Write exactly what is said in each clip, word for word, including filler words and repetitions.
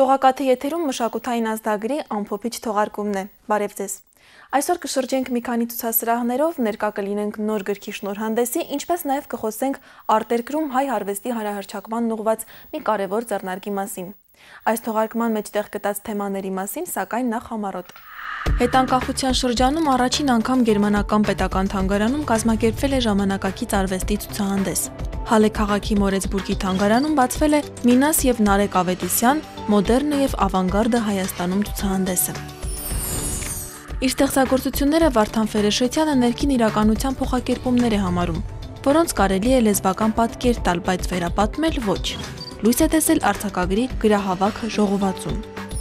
Թողակաթի եթերում մշակութային ազդագրի ամփոփիչ թողարկումն է։ Բարև ձեզ։ Այսօր կշրջենք մի քանի ցուցասրահներով, ներկա կլինենք նոր գրքի շնորհանդեսի, ինչպես նաև կխոսենք արտերկրում հայ արվեստի հանրահռչակման ուղղված մի կարևոր ձեռնարկի մասին։ Այս թողարկման մեջտեղ գտած թեմաների մասին, սակայն նախ համառոտ։ Հետանկախության շրջանում առաջին անգամ Գերմանական պետական թանգարանում կազմակերպվել է ժամանակակից արվեստի ցուցահանդես։ Հալե քաղաքի Մորեցբուրգի թանգարանում բացվել է Մինաս եւ Նարեկ Ավետիսյան «Մոդեռնը եւ ավանգարդը Հայաստանում» ցուցահանդեսը։ Իր ստեղծագործությունները Վարդան Ֆերեշեցյանը ներքին իրականության փոխակերպումներ է համարում, որոնց կարելի է լեզվական պատկեր տալ, բայց վերապատմել ոչ։ Լույս է տեսել արձակագրի գրահավաք ժողովածուն։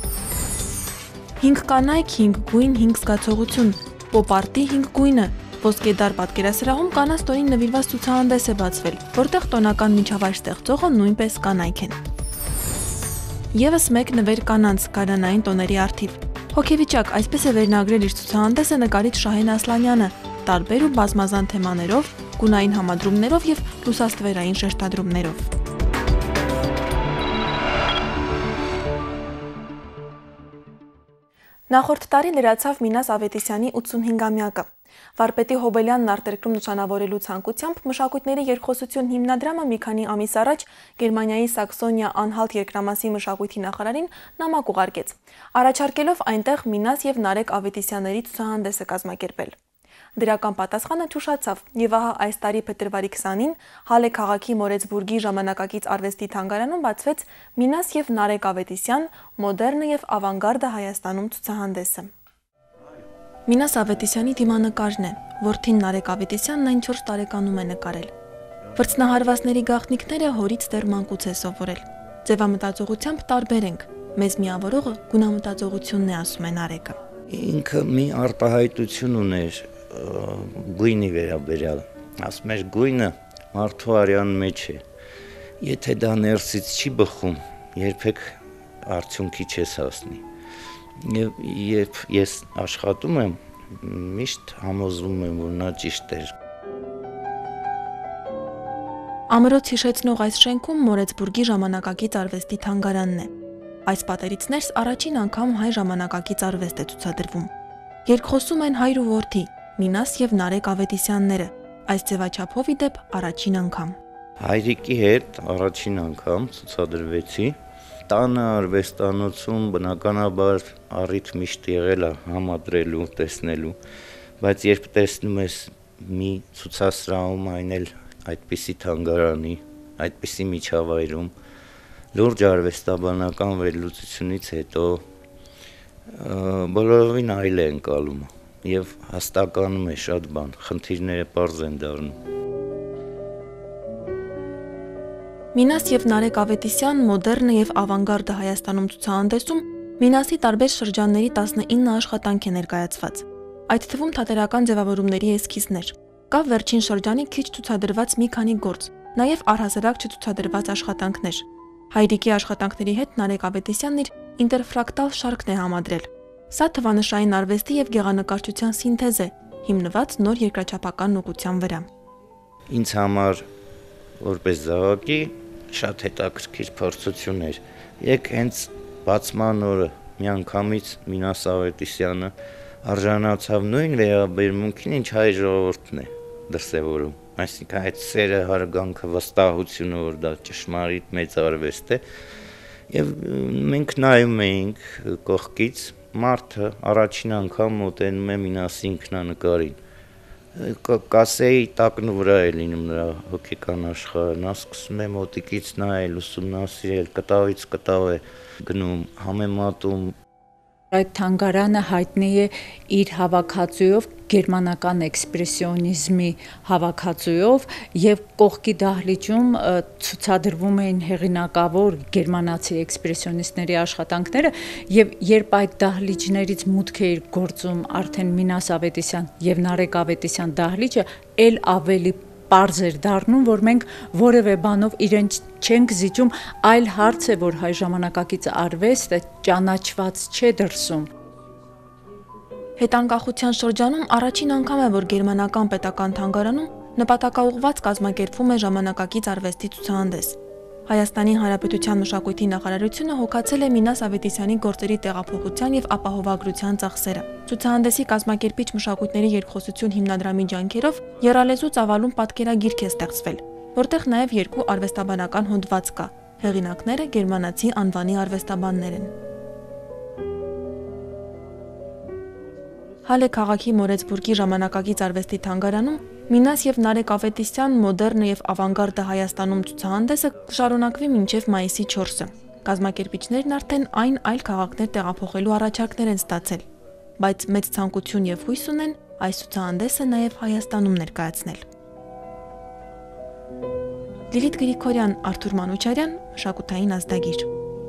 Հինգ կանայք, հինգ գույն, հինգ զգացողություն, պոպարտի հինգ գույնը, ոսկեդար պատկերասրահում կանանց տոնին նվիրված ցուցահանդես է բացվել, որտեղ տոնական միջավայր ստեղծողը նույնպես կանայք են։ Եվս մեկ նվեր կանանց գարանային տոների առթիվ։ Հոգեվիճակ, այսպես է վերնագրել իր ցուցահանդեսը նկարիչ Շահեն Ասլանյանը, տարբեր ու բազմազան թեմաներով, գունային համադրումներով եւ լուսաստվերային շեշտադրումներով։ Նախորդ տարի լրացավ Մինաս Ավետիսյանի ութսունհինգամյակը։ Վարպետի Հոբելյանն արտերկրում նշանավորելու ցանկությամբ մշակույթների երկխոսություն հիմնադրամը մի քանի ամիս առաջ Գերմանիայի Սաքսոնիա Անհալտ երկրամասի մշակույթի նախարարին նամակ ուղարկեց, առաջարկելով այնտեղ Մինաս եւ Նարեկ Ավետիսյանների ցուցահանդես կազմակերպել։ Դրական պատասխանը ճուշացավ, եւ ահա այս տարի փետրվարի քսանին Հալե քաղաքի Մորեցբուրգի ժամանակակից արվեստի թանգարանում բացվեց Մինաս եւ Նարեկ Ավետիսյան «Մոդեռնը եւ ավանգարդը Հայաստանում» ցուցահանդեսը։ Մինաս Ավետիսյանի դիմանկարն է, որդին Նարեկ Ավետիսյանն այն չորս տարեկանում է նկարել։ Վրձնահարվածների գաղտնիքները հորից դեռ մանկուց է սովորել։ Ձևամտածողությամբ տարբեր ենք, մեզ միավորողը գունամտածողությունն է, ասում է Նարեկը։ Ինքը մի արտահայտություն ուներ գույնի վերաբերյալ, ասում էր գույնը մարդու արյան մեջ է, եթե դա ներսից չի բխում, երբեք արդյունքի չես հասնի։ Եվ երբ ես աշխատում եմ, միշտ համոզվում եմ, որ նա ճիշտ էր։ Ամրոց հիշեցնող այս շենքում Մորեցբուրգի ժամանակակից արվեստի թանգարանն է։ Այս պատերից ներս առաջին անգամ հայ ժամանակակից արվեստ է ցուցադրվում։ Երկխոսում են հայր ու որդի, Մինաս եւ Նարեկ Ավետիսյանները, այս ձևաչափով ի դեպ առաջին անգամ։ Հայրիկի հետ առաջին անգամ ցուցադրվեցի։ Տանը արվեստանոցում բնականաբար առիթ միշտ եղել է համադրելու, տեսնելու, բայց երբ տեսնում ես մի ցուցասրահում, այն էլ այդպիսի թանգարանի, այդպիսի միջավայրում, լուրջ արվեստաբանական վերլուծությունից հետո բոլորովին այլ է ընկալում եւ հաստականում է շատ բան, խնդիրները պարզ են դառնում։ Մինաս եւ Նարեկ Ավետիսյան «Մոդեռնը եւ ավանգարդը Հայաստանում» ցուցահանդեսում Մինասի տարբեր շրջանների տասնինը աշխատանք է ներկայացված։ Այդ թվում թատերական ձևավորումների էսքիզներ։ Կա վերջին շրջանի քիչ ցուցադրված մի քանի գործ, նաեւ առհասարակ չցուցադրված աշխատանքներ։ Հայրիկի աշխատանքների հետ Նարեկ Ավետիսյանն իր ինտերֆրակտալ շարքն է համադրել։ Սա թվանշային արվեստի եւ գեղանկարչության սինթեզ է, հիմնված նոր երկրաչափական ուղղության վրա։ Ինձ համար որպես զավակի շատ հետաքրքիր փորձություն էր։ Եկ հենց բացման օրը միանգամից Մինաս Ավետիսյանը արժանացավ նույն վերաբերմունքին, ինչ հայ ժողովուրդն է դրսևորում։ Այսինքն այդ սերը, հարգանքը, վստահությունը, որ դա ճշմարիտ մեծ արվեստ է, եւ մենք նայում էինք կողքից, մարդը առաջին անգամ մոտենում է Մինասի ինքնանկարին։ Կասեի տակնու վրա է լինում նրա հոգեկան աշխարհը, նա սկսում է մոտիկից նայել, ուսումնասիրել, կտավից կտավ է գնում, համեմատում։ Այդ թանգարանը հայտնի է իր հավաքածուով, գերմանական էքսպրեսիոնիզմի հավաքածուով եւ կողքի դահլիճում ցուցադրվում էին հեղինակավոր գերմանացի էքսպրեսիոնիստների աշխատանքները եւ երբ այդ դահլիճներից մուտք էր գործում արդեն Մինաս Ավետիսյան եւ Նարեկ Ավետիսյան դահլիճը, ել ավելի պարզ էր դառնում, որ մենք որևէ բանով իրեն չենք զիջում, այլ հարց է, որ հայ ժամանակակից արվեստը ճանաչված չէ դրսում։ Հետանկախության շրջանում առաջին անգամ է, որ Գերմանական պետական թանգարանում նպատակաուղղված կազմակերպվում է ժամանակակից արվեստի ցուցահանդես։ Հայաստանի Հանրապետության մշակույթի նախարարությունը հոգացել է Մինաս Ավետիսյանի գործերի տեղափոխության եւ ապահովագրության ծախսերը։ Ցուցահանդեսի կազմակերպիչ մշակույթների երկխոսություն հիմնադրամի ջանքերով եռալեզու ծավալուն պատկերագիրք է ստեղծվել, որտեղ նաեւ երկու արվեստաբանական հոդված կա։ Հեղինակները գերմանացի անվանի արվեստաբաններ են։ Հալե քաղաքի Մորեցբուրգի ժամանակակից արվեստի թանգարանում Մինաս եւ Նարեկ Ավետիսյան մոդեռնը եւ ավանգարդը Հայաստանում ցուցահանդեսը կշարունակվի մինչեւ մայիսի չորսը։ Կազմակերպիչներն արդեն այն այլ քաղաքներ տեղափոխելու առաջարկներ են ստացել, բայց մեծ ցանկություն եւ հույս ունեն այս ցուցահանդեսը նաեւ Հայաստանում ներկայացնել։ Լիլիթ Գրիգորյան, Արթուր Մանուչարյան, մշակութային ազդագիր։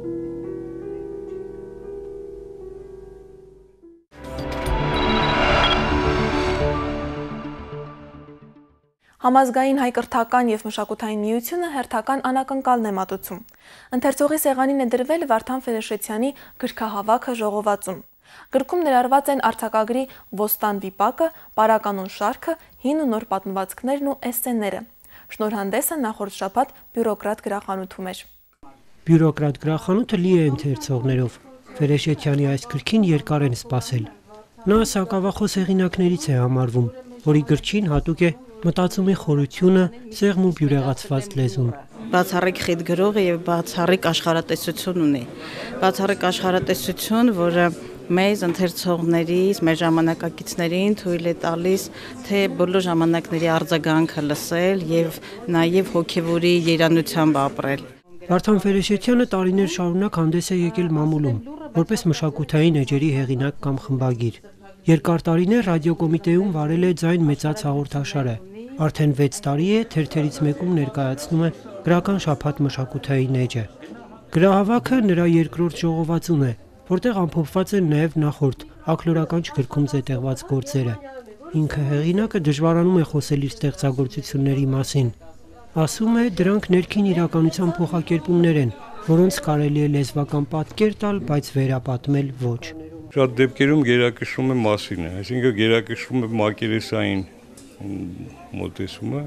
Համազգային հայկրթական եւ մշակութային միությունը հերթական անակնկալն է մատուցում։ Ընթերցողի սեղանին է դրվել Վարդան Ֆերեշեցյանի գրքահավաքը ժողովածուն։ Գրքում ներառված են արձակագրի Ոստան վիպակը, Պարականուն շարքը, հին ու նոր պատմվածքներն ու էսսեները։ Շնորհանդեսը նախորդ շաբաթ բյուրոկրատ գրախանութում էր։ Բյուրոկրատ գրախանութը լի է ընթերցողներով։ Ֆերեշեցյանի այս գրքին երկար են սպասել։ Նա սակավախոս հեղինակներից է համարվում, որի գրչին հատուկ է մտածումի խորությունը, սեղմ ու բյուրեղացված լեզուն։ Բացառիկ խիտ գրող եւ բացառիկ աշխարհատեսություն ունի։ Բացառիկ աշխարհատեսություն, որը մեզ ընթերցողներից, մեր ժամանակակիցներին թույլ է տալիս, թե բոլոր ժամանակների արձագանքը լսել եւ նաեւ հոգեվորի երանությամբ ապրել։ Վարդան Ֆերեշեցյանը տարիներ շարունակ հանդես է եկել մամուլում, որպես մշակութային էջերի հեղինակ կամ խմբագիր։ Երկար տարիներ ռադիոկոմիտեում վարել է ձայն մեծած հաղորդաշարը։ Արդեն վեց տարի է թերթերից մեկում ներկայացնում է գրական շաբաթ մշակութային էջը։ Գրահավաքը նրա երկրորդ ժողովածուն է, որտեղ ամփոփված են նաև նախորդ ակլորականչ գրքում զետեղված գործերը։ Ինքը հեղինակը դժվարանում է խոսել իր ստեղծագործությունների մասին։ Ասում է, դրանք ներքին իրականության փոխակերպումներ են, որոնց կարելի է լեզվական պատկեր տալ, բայց վերապատմել ոչ։ Շատ դեպքերում գերակշռում է մասին է, այսինքն գերակշռում է մակերեսային մոտեցումը,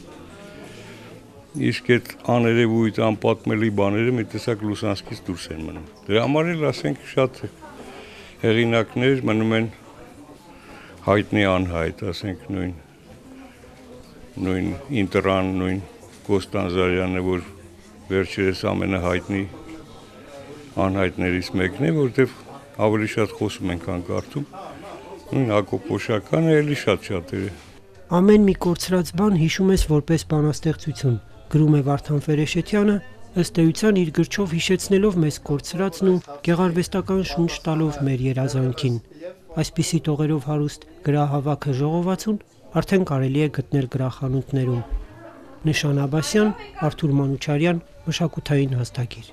իսկ այդ աներևույթ անպատմելի բաները մի տեսակ լուսանցքից դուրս են մնում։ Դրա համար էլ ասենք շատ հեղինակներ մնում են հայտնի անհայտ, ասենք նույն նույն Ինտրան, նույն Կոստանզարյանը, որ վերջերս ամենահայտնի անհայտներից մեկն է, որտեղ ավելի շատ խոսում են, քան կարդում։ Նույն Հակոբ Օշականը էլի շատ-շատերը։ Ամեն մի կորցրած բան հիշում ես որպես բանաստեղծություն, գրում է Վարդան Ֆերեշեցյանը, ըստ էության իր գրչով հիշեցնելով մեզ կորցրածն ու գեղարվեստական շունչ տալով մեր երազանքին։ Այսպիսի տողերով հարուստ գրահավաքը ժողովածուն արդեն կարելի է գտնել գրախանութներում։ Նշան Աբասյան, Արթուր Մանուչարյան, մշակութային ազդագիր։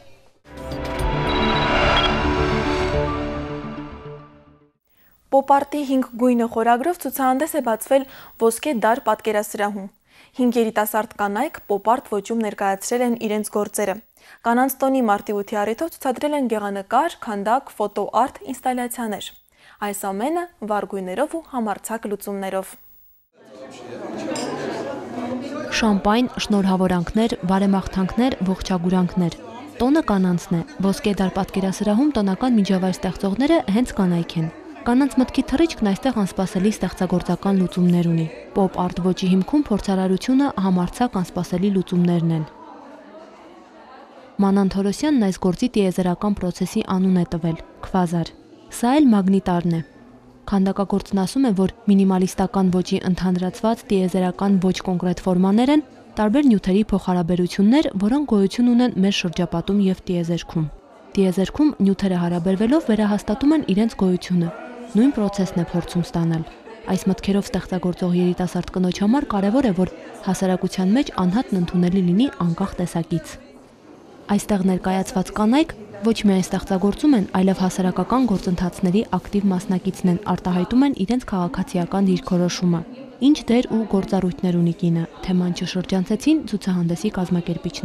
Պոպարտի հինգ գույնը խորագրով ցուցահանդես է բացվել Ոսկե դար պատկերասրահում։ Հինգ երիտասարդ կանայք պոպարտ ոճում ներկայացրել են իրենց գործերը։ Կանանց տոնի մարտի ութի առիթով ցուցադրել են գեղանկար, քանդակ, ֆոտոարտ ինստալյացիաներ։ Այս ամենը վառ գույներով ու համարձակ լուծումներով։ Շամպայն, շնորհավորանքներ, բարեմաղթանքներ, ողջագուրանքներ։ Տոնը կանանցն է։ Ոսկե դար պատկերասրահում տոնական միջավայր ստեղծողները հենց կանայք են։ Կանանց մտքի թռիչքն այստեղ անսպասելի ստեղծագործական լուծումներ ունի։ Պոպ արտ ոճի հիմքում փորձարարությունը համարձակ անսպասելի լուծումներն են։ Մանան Թորոսյանն այս գործի տիեզերական պրոցեսի անուն է տվել՝ քվազար։ Սա էլ մագնիտարն է։ Քանդակագործն ասում է, որ մինիմալիստական ոճի ընդհանրացված տիեզերական ոչ կոնկրետ ֆորմաներ են տարբեր նյութերի փոխհարաբերություններ, որոնք գոյություն ունեն մեր շրջապատում եւ տիեզերքում։ Տիեզերքում նյութերը հարաբերվելով վերահաստատում են իրենց գոյությունը։ Նույն պրոցեսն է փորձում ստանալ։ Այս մտքերով ստեղծագործող երիտասարդ կնոջ համար կարևոր է, որ հասարակության մեջ անհատն ընդունելի լինի անկախ տեսակից։ Այստեղ ներկայացված կանայք ոչ միայն ստեղծագործում են, այլև հասարակական գործընթացների ակտիվ մասնակիցն են, արտահայտում են իրենց քաղաքացիական դիրքորոշումը։ Ինչ դեր ու գործառույթներ ունի կինը, թեման չշրջանցեցին ցուցահանդեսի կազմակերպիչները։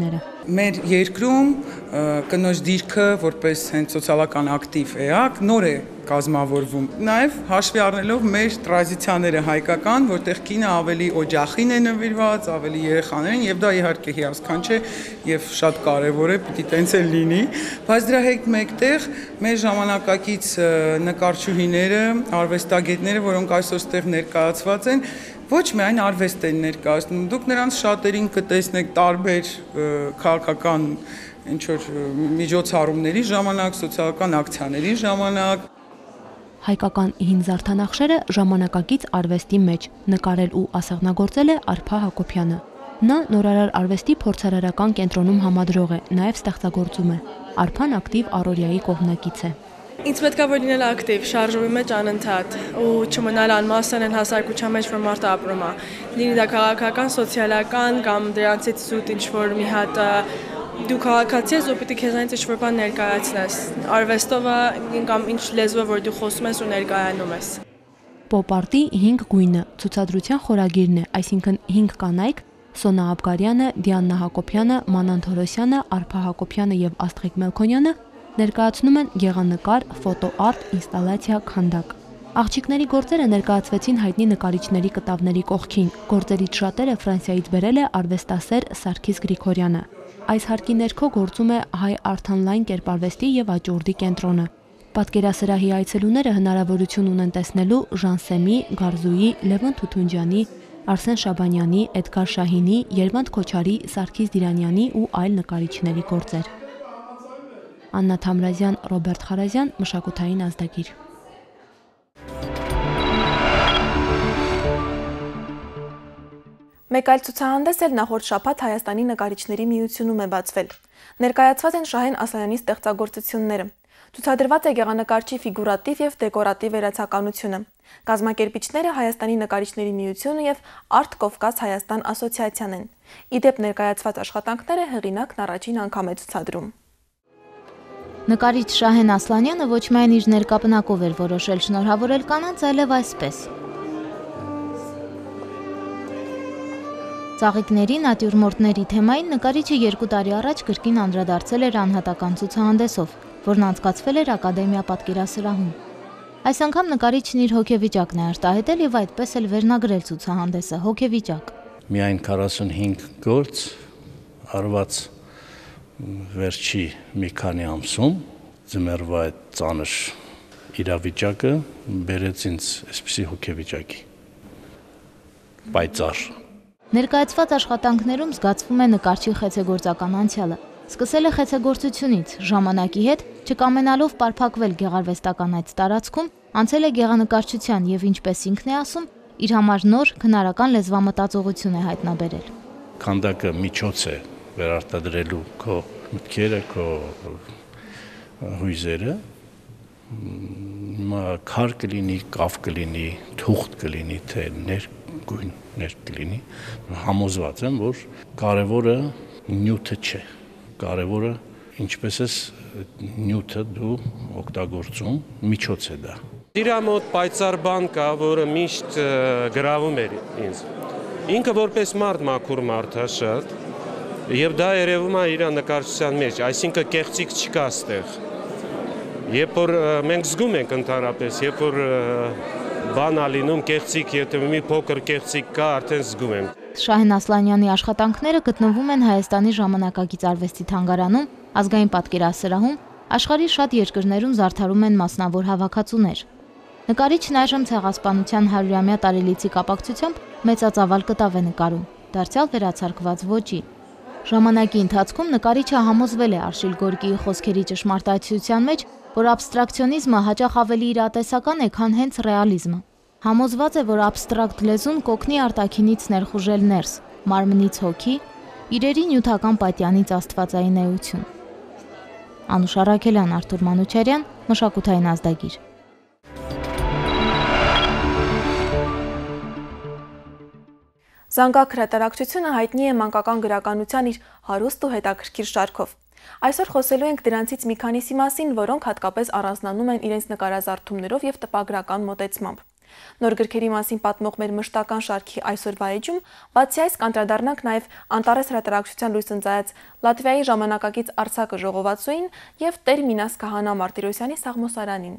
Մեր երկրում կնոջ դիրքը որպես հենց սոցիալական ակտիվ էակ նոր է կազմավորվում։ Նաև հաշվի առնելով մեր տրադիցիաները հայկական, որտեղ կինը ավելի օջախին է նվիրված, ավելի երեխաներին, եւ դա իհարկե հիասքանչ է եւ շատ կարեւոր է, պիտի տենց էլ լինի, բայց դրա հետ մեկտեղ մեր ժամանակակից նկարչուհիները, արվեստագետները, որոնք այսօր ստեղ ներկայացված են, ոչ միայն արվեստ են ներկայացնում, դուք նրանց շատերին կտեսնեք տարբեր քաղաքական ինչ-որ միջոցառումների ժամանակ, սոցիալական ակցիաների ժամանակ։ Հայկական հին զարդանախշերը ժամանակակից արվեստի մեջ նկարել ու ասեղնագործել է Արփա Հակոբյանը։ Նա նորարար արվեստի փորձարարական կենտրոնում համադրող է, նաև ստեղծագործում է։ Արփան ակտիվ առօրյայի կողմնակից է։ Ինձ պետք է որ լինել ակտիվ, շարժումի մեջ անընդհատ ու չմնալ անմասն են հասարակության մեջ, որ մարդը ապրում է։ Լինի դա քաղաքական, սոցիալական կամ դրանցից զուտ ինչ-որ մի հատ դու քաղաքացի ես ու պիտի քեզանից ինչ-որ բան ներկայացնես։ Արվեստով կամ ինչ լեզվով որ դու խոսում ես ու ներկայանում ես։ Պոպ-արտի հինգ գույնը ցուցադրության խորագիրն է, այսինքն հինգ կանայք՝ Սոնա Աբգարյանը, Դիանա Հակոբյանը, Մանան Թորոսյանը, Արփա Հակոբյանը եւ Աստղիկ Մելքոնյանը ներկայացնում են գեղանկար, ֆոտոարտ, ինստալացիա, քանդակ։ Աղջիկների գործերը ներկայացվեցին հայտնի նկարիչների կտավների կողքին։ Գործերից շատերը Ֆրանսիայից բերել է արվեստասեր Սարգիս Գրիգորյանը։ Այս հարկի ներքո գործում է Հայ Արթանլայն կերպարվեստի եւ աճուրդի կենտրոնը։ Պատկերասրահի այցելուները հնարավորություն ունեն տեսնելու Ժանսեմի, Գարզուի, Լևոն Թութունջյանի, Արսեն Շաբանյանի, Էդգար Շահինի, Երվանդ Քոչարի, Սարգիս Դիրանյանի ու այլ նկարիչների գործեր։ Աննա Թամրազյան, Ռոբերտ Խարազյան, մշակութային ազդագիր։ Մեկ այլ ցուցահանդես էլ նախորդ շաբաթ Հայաստանի նկարիչների միությունում է բացվել։ Ներկայացված են Շահեն Ասլանյանի ստեղծագործությունները։ Ցուցադրված է գեղանկարչի ֆիգուրատիվ եւ դեկորատիվ վերացականությունը։ Կազմակերպիչները Հայաստանի նկարիչների միությունը եւ Art Կովկաս Հայաստան ասոցիացիան են։ Իդեպ ներկայացված աշխատանքները հեղինակն առաջին անգամ է ցուցադրում։ Նկարիչ Շահեն Ասլանյանը ոչ միայն իր ներկապնակով էր որոշել շնորհավորել կանանց, այլև այսպես։ Ծաղիկների, նատյուրմորտների թեմային նկարիչը երկու տարի առաջ կրկին անդրադարձել էր անհատական ցուցահանդեսով, որն անցկացվել էր Ակադեմիա պատկերասրահում։ Այս անգամ նկարիչն իր հոգեվիճակն է արտահայտել եւ այդպես էլ վերնագրել ցուցահանդեսը հոգեվիճակ։ Միայն քառասունհինգ գործ արված վերջի մի քանի ամսում ձմեռվա այդ ծանր իրավիճակը բերեց ինձ այսպիսի հոգեվիճակի։ Պայծառ։ Ներկայացված աշխատանքներում զգացվում է նկարչի խեցեգործական անցյալը։ Սկսել է խեցեգործությունից, ժամանակի հետ, չկամենալով պարփակվել գեղարվեստական այդ տարածքում, անցել է գեղանկարչության եւ ինչպես ինքն է ասում, իր համար նոր քնարական լեզվամտածողություն է հայտնաբերել։ Քանդակը միջոց է վերարտադրելու քո մտքերը, քո հույզերը, քար կլինի, կավ կլինի, թուղթ կլինի, թե ներգույններ կլինի, համոզված եմ, որ կարևորը նյութը չէ, կարևորը ինչպես ես նյութը դու օգտագործում, միջոց է դա։ Իրա մոտ պայծառ բան կա, որը միշտ գրավում էր ինձ։ Ինքը որպես մարդ մաքուր մարդ է շատ, եւ դա երևում է իր նկարչության մեջ, այսինքն կեղծիք չկա այստեղ։ Երբ որ մենք զգում ենք ընդհանրապես, երբ որ բան ա լինում կեղծիք, եթե մի փոքր կեղծիք կա, արդեն զգում եմ։ Շահեն Ասլանյանի աշխատանքները գտնվում են Հայաստանի ժամանակակից արվեստի թանգարանում, ազգային պատկերասրահում, աշխարհի շատ երկրներում զարդարում են մասնավոր հավաքածուներ։ Նկարիչն այժմ ցեղասպանության հարյուրամյա տարելիցի կապակցությամբ մեծածավալ կտավ է նկարում, դարձյալ վերացարկված ոճի։ Ժամանակի ընթացքում նկարիչը համոզվել է Արշիլ Գորկիի խոսքերի ճշմարտացիության մեջ, որ աբստրակցիոնիզմը հաճախ ավելի իրատեսական է, քան հենց ռեալիզմը։ Համոզված է, որ աբստրակտ լեզուն կօգնի արտաքինից ներխուժել ներս, մարմնից հոգի, իրերի նյութական պատյանից աստվածային էություն։ Անուշ Առաքելյան, Արթուր Մանուչարյան, մշակութային ազդագիր։ Զանգակ հրատարակչությունը հայտնի է մանկական գրականության իր հարուստ ու հետաքրքիր շարքով։ Այսօր խոսելու ենք դրանցից մի քանիսի մասին, որոնք հատկապես առանձնանում են իրենց նկարազարդումներով եւ տպագրական մոտեցմամբ։ Նոր գրքերի մասին պատմող մեր մշտական շարքի այսօրվա էջում բացի այս կանդրադառնանք նաև Անտարես հրատարակչության լույս ընծայած Լատվիայի ժամանակակից արձակը ժողովածուին եւ Տեր Մինաս Քահանա Մարտիրոսյանի Սաղմոսարանին։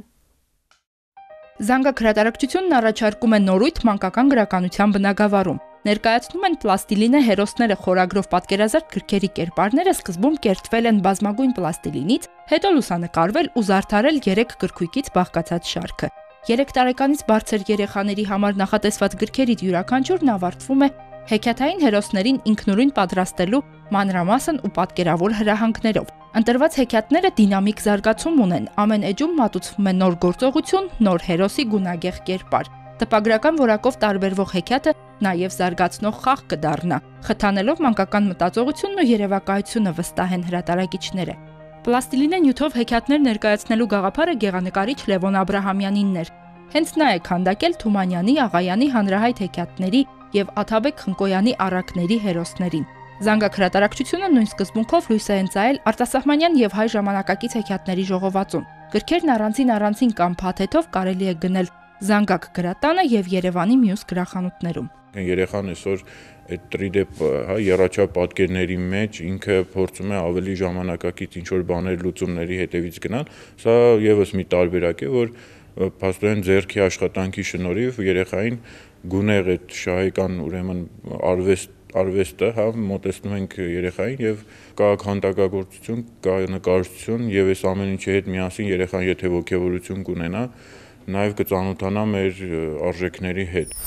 Զանգակ հրատարակչությունն առաջարկում է նորույթ մանկական գրականության բնագավառում։ Ներկայացնում են պլաստիլինե հերոսները խորագրով պատկերազարդ գրքերի կերպարները սկզբում կերտվել են բազմագույն պլաստիլինից, հետո լուսանկարվել ու զարդարել երեք գրքույկից բաղկացած շարքը։ Երեք տարեկանից բարձր երեխաների համար նախատեսված գրքերից յուրաքանչյուրն ավարտվում է հեքիաթային հերոսներին ինքնուրույն պատրաստելու մանրամասն ու պատկերավոր հրահանգներով։ Ընտրված հեքիաթները դինամիկ զարգացում ունեն, ամեն էջում մատուցվում է նոր գործողություն, նոր հերոսի գունագեղ կերպար։ Տպագրական որակով տարբերվող հեքիաթը նաև զարգացնող խաղ կդառնա, խթանելով մանկական մտածողությունն ու երևակայությունը վստահ են հրատարակիչները։ Պլաստիլինե նյութով հեքիաթներ ներկայացնելու գաղափարը գեղանկարիչ Լևոն Աբրահամյանինն էր։ Հենց նա է քանդակել Թումանյանի, Աղայանի հանրահայտ հեքիաթների եւ Աթաբեկ Խնկոյանի առակների հերոսներին։ Զանգակ հրատարակչությունը նույն սկզբունքով լույս է ընծայել արտասահմանյան եւ հայ ժամանակակից հեքիաթների ժողովածուն։ Գրքերն առանձին առանձին կամ փաթեթով կարելի է գնել Զանգակ գրատանը եւ Երևանի մյուս գրախանութներում։ Երեխան այսօր այդ տրի դե հա երաչափ պատկերների մեջ ինքը փորձում է ավելի ժամանակակից ինչ որ բաներ լուծումների հետևից գնալ, սա եւս մի տարբերակ է, որ փաստորեն ձեռքի աշխատանքի շնորհիվ երեխային գունեղ այդ շահեկան ուրեմն արվեստ արվեստը հա մոտեցնում ենք երեխային եւ կա քանդակագործություն, կա նկարչություն եւ այս ամեն ինչի հետ միասին երեխան եթե ոգևորություն կունենա, նաեւ կծանոթանա մեր արժեքների հետ։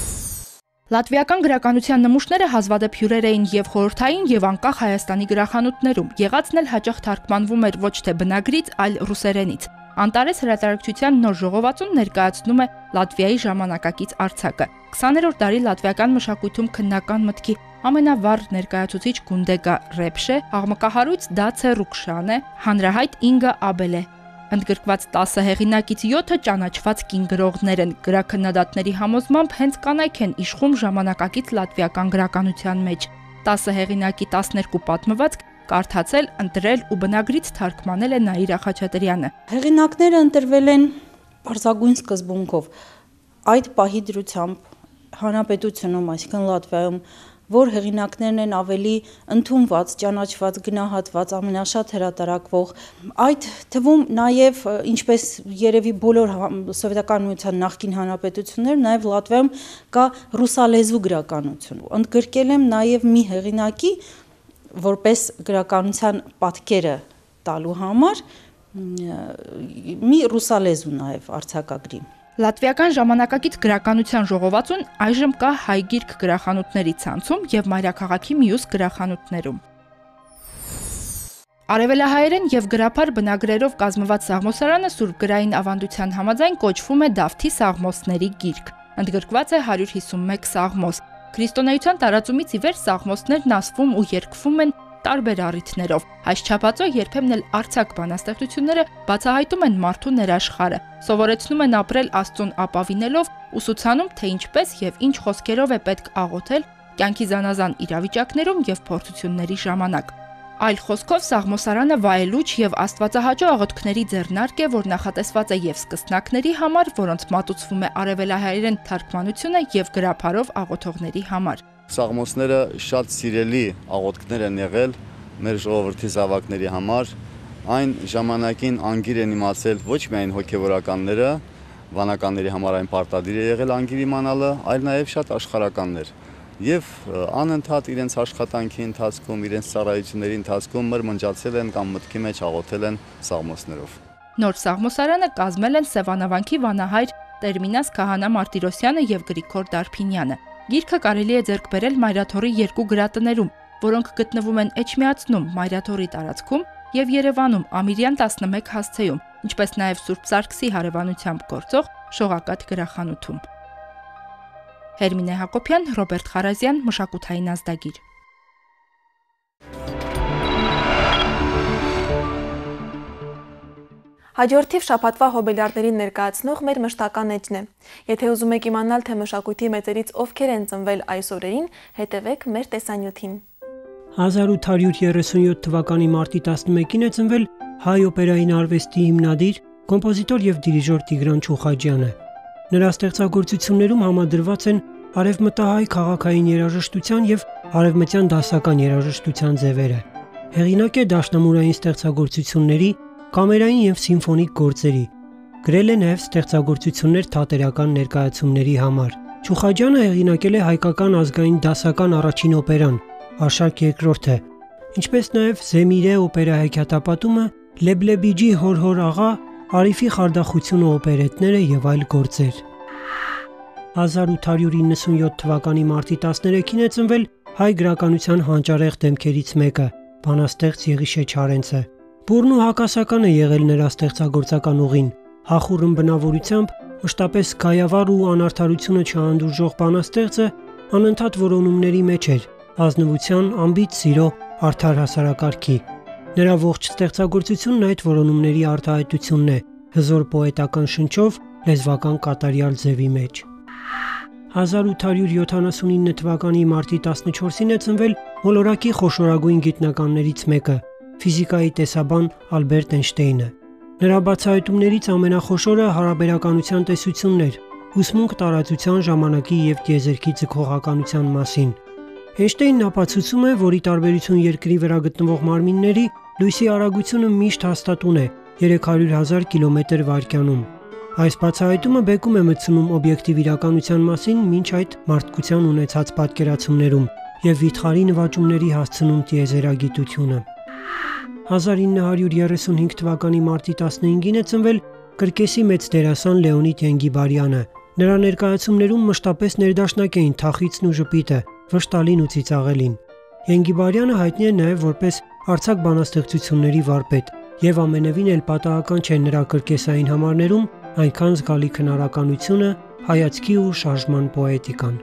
Լատվիական գրականության նմուշները հազվադեպ հյուրեր էին եւ խորհրդային եւ անկախ Հայաստանի գրախանութներում։ Եղածն էլ հաճախ թարգմանվում էր ոչ թե բնագրից, այլ ռուսերենից։ Անտարես հրատարակչության նոր ժողովածուն ներկայացնում է Լատվիայի ժամանակակից արձակը։ քսաներորդ դարի լատվիական մշակույթում քննական մտքի ամենավառ ներկայացուցիչ Գունդեգա Ռեպշե, աղմկահարույց Դացե Ռուկշանե, հանրահայտ Ինգա Աբելե։ Ընդգրկված տասը հեղինակից յոթը ճանաչված կին գրողներ են։ Գրաքննադատների համոզմամբ հենց կանայք են իշխում ժամանակակից լատվիական գրականության մեջ։ տասը հեղինակի տասներկու պատմվածք կարդացել, ընտրել ու բնագրից թարգմանել է Նաիրա Խաչատրյանը։ Հեղինակները ընտրվել են բարձրագույն սկզբունքով։ Այդ պահի դրությամբ հանրապետությունում, այսինքն Լատվիայում, որ հեղինակներն են ավելի ընդունված, ճանաչված, գնահատված, ամենաշատ հրատարակվող։ Այդ թվում նաև, ինչպես երևի բոլոր սովետական միության նախկին հանրապետություններ, նաև Լատվիայում կա ռուսալեզու գրականություն։ Ընդգրկել եմ նաև մի հեղինակի, որպես գրականության պատկերը տալու համար, մի ռուսալեզու նաև արձակագրի։ Լատվիական ժամանակակից գրականության ժողովածուն այժմ կա հայ գիրք գրախանութների ցանցում եւ մայրաքաղաքի մյուս գրախանութներում։ Արևելահայերեն եւ գրափար բնագրերով կազմված Սաղմոսարանը Սուրբ գրային ավանդության համաձայն կոչվում է Դավթի Սաղմոսների գիրք։ Ընդգրկված է հարյուր հիսունմեկ Սաղմոս։ Քրիստոնեության տարածումից ի վեր Սաղմոսներն ասվում ու երգվում են տարբեր առիթներով։ Այս չափածո երբեմն էլ արձակ բանաստեղծությունները բացահայտում են մարդու ներաշխարը, սովորեցնում են ապրել Աստծուն ապավինելով, ուսուցանում, թե ինչպես եւ ինչ խոսքերով է պետք աղոթել կյանքի զանազան իրավիճակներում եւ փորձությունների ժամանակ։ Այլ խոսքով Սաղմոսարանը վայելուչ եւ աստվածահաճո աղոթքների ձեռնարկ է, որ նախատեսված է եւ սկսնակների համար, որոնց մատուցվում է արևելահայերեն թարգմանությունը եւ գրափարով աղոթողների համար։ Սաղմոսները շատ սիրելի աղոթքներ են եղել մեր ժողովրդի զավակների համար։ Այն ժամանակին անգիր են իմացել ոչ միայն հոգևորականները, վանականների համար այն պարտադիր է եղել անգիր իմանալը, այլ նաև շատ աշխարհականներ։ Եվ անընդհատ իրենց աշխատանքի ընթացքում, իրենց ծառայությունների ընթացքում մրմնջացել են կամ մտքի մեջ աղոթել են սաղմոսներով։ Նոր Սաղմոսարանը կազմել են Սևանավանքի վանահայր Տեր Մինաս Քահանա Մարտիրոսյանը եւ Գրիգոր Դարփինյանը։ Գիրքը կարելի է ձեռք բերել Մայրաթորի երկու գրատներում, որոնք գտնվում են Էջմիածնում, Մայրաթորի տարածքում եւ Երևանում Ամիրյան տասնմեկ հասցեում, ինչպես նաեւ Սուրբ Սարգսի հարևանությամբ գործող Շողակաթ գրախանութում։ Հերմինե Հակոբյան, Ռոբերտ Խարազյան, Մշակութային ազդագիր։ Հաջորդիվ շաբաթվա հոբելյարներին ներկայացնող մեր մշտական էջն է։ Եթե ուզում եք իմանալ, թե մշակույթի մեծերից ովքեր են ծնվել այս օրերին, հետևեք մեր տեսանյութին։ հազար ութ հարյուր երեսունյոթ թվականի մարտի տասնմեկին է ծնվել հայ օպերային արվեստի հիմնադիր, կոմպոզիտոր եւ դիրիժոր Տիգրան Չուխաջյանը։ Նրա ստեղծագործություններում համադրված են արևմտահայ քաղաքային երաժշտության եւ արևմտյան դասական երաժշտության ձևերը։ Հեղինակ է դաշնամուրային ստեղծագործությունների, կամերային եւ սիմֆոնիկ գործերի։ Գրել է նաեւ ստեղծագործություններ թատերական ներկայացումների համար։ Չուխաջյանը հեղինակել է հայկական ազգային դասական առաջին օպերան, Արշակ երկրորդը, ինչպես նաեւ Զեմիրե օպերա հեքիաթապատումը, Լեբլեբիջի Հոր-հոր աղա, Արիֆի խարդախությունը օպերետները եւ այլ գործեր։ հազար ութ հարյուր իննսունյոթ թվականի մարտի տասներեքին է ծնվել հայ գրականության հանճարեղ դեմքերից մեկը, բանաստեղծ Եղիշե Չարենցը։ Բուրն ու հակասական է եղել նրա ստեղծագործական ուղին, հախուռն բնավորությամբ, մշտապես գայավառ ու անարդարությունը չհանդուրժող բանաստեղծը անընդհատ որոնումների մեջ էր, ազնվության, ամբիծ սիրո, արդար հասարակարգի։ Նրա ողջ ստեղծագործությունն այդ որոնումների արտահայտությունն է, հզոր պոետական շնչով, լեզվական կատարյալ ձևի մեջ։ հազար ութ հարյուր յոթանասունինը թվականի մարտի տասնչորսին է ծնվել մոլորակի խոշորագույն գիտնականներից մեկը, ֆիզիկայի տեսաբան Ալբերտ Էյնշտեյնը։ Նրա բացահայտումներից ամենախոշորը հարաբերականության տեսությունն էր, ուսմունք տարածության, ժամանակի եւ տիեզերքի ձգողականության մասին։ Էյնշտեյնն ապացուցում է, որ ի տարբերություն երկրի վրա գտնվող մարմինների, լույսի արագությունը միշտ հաստատուն է՝ երեք հարյուր հազար կիլոմետր վայրկյանում։ Այս բացահայտումը բեկում է մտցնում օբյեկտիվ իրականության մասին մինչ այդ մարդկության ունեցած պատկերացումներում եւ վիթխարի նվաճումների հասցնում տիեզերագիտությունը։ հազար ինը հարյուր երեսունհինգ թվականի մարտի տասնհինգին է ծնվել կրկեսի մեծ դերասան Լեոնիդ Ենգիբարյանը։ Նրա ներկայացումներում մշտապես ներդաշնակ էին թախիծն ու ժպիտը, վշտալին ու ծիծաղելին։ Ենգիբարյանը հայտնի է նաև որպես արձակ բանաստեղծությունների վարպետ, եւ ամենևին էլ պատահական չէ նրա կրկեսային համարներում այնքան զգալի քնարականությունը, հայացքի ու շարժման պոետիկան։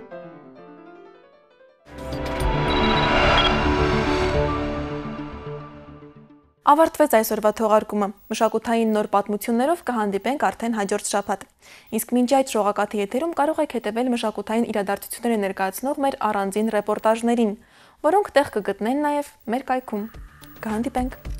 Ավարտվեց այսօրվա թողարկումը։ Մշակութային նոր պատմություններով կհանդիպենք արդեն հաջորդ շաբաթ։ Իսկ մինչ այդ շողակաթի եթերում կարող եք հետևել մշակութային իրադարձությունները ներկայացնող մեր առանձին ռեպորտաժներին, որոնք տեղ կգտնեն նաև մեր կայքում։ Կհանդիպենք։